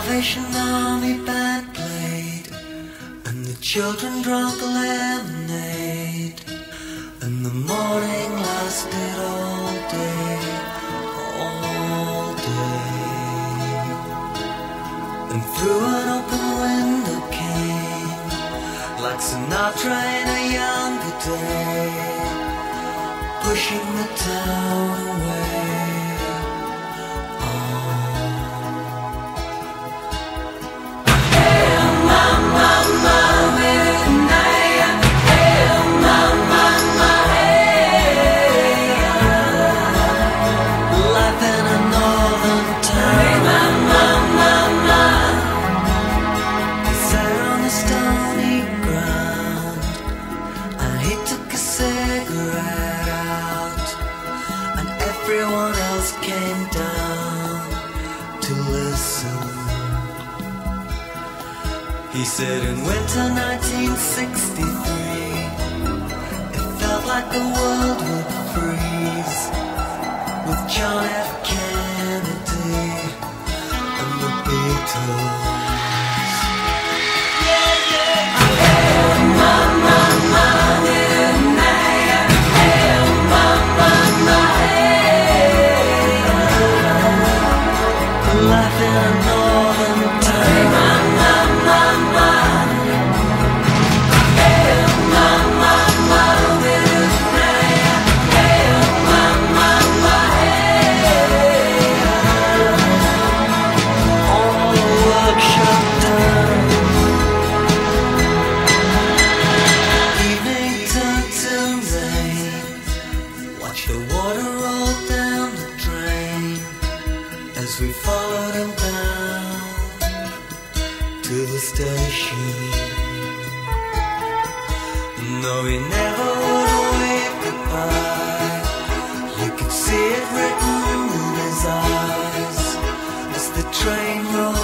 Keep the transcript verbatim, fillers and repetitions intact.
Salvation Army band played, and the children drank lemonade, and the morning lasted all day, all day. And through an open window came, like Sinatra in a younger day, pushing the town away. Everyone else came down to listen. He said in winter nineteen sixty-three, it felt like the world would freeze, with John F. Kennedy and the Beatles. Yeah, yeah. Hey, mama, mama, life in a northern town. Mama, mama, hey, mama, mama, hey, mama, mama, hey. All the work shut down. Evening turned to rain. Watch the water roll down the drain as we followed him down to the station. No, he never would wave goodbye. You could see it written in his eyes as the train rolled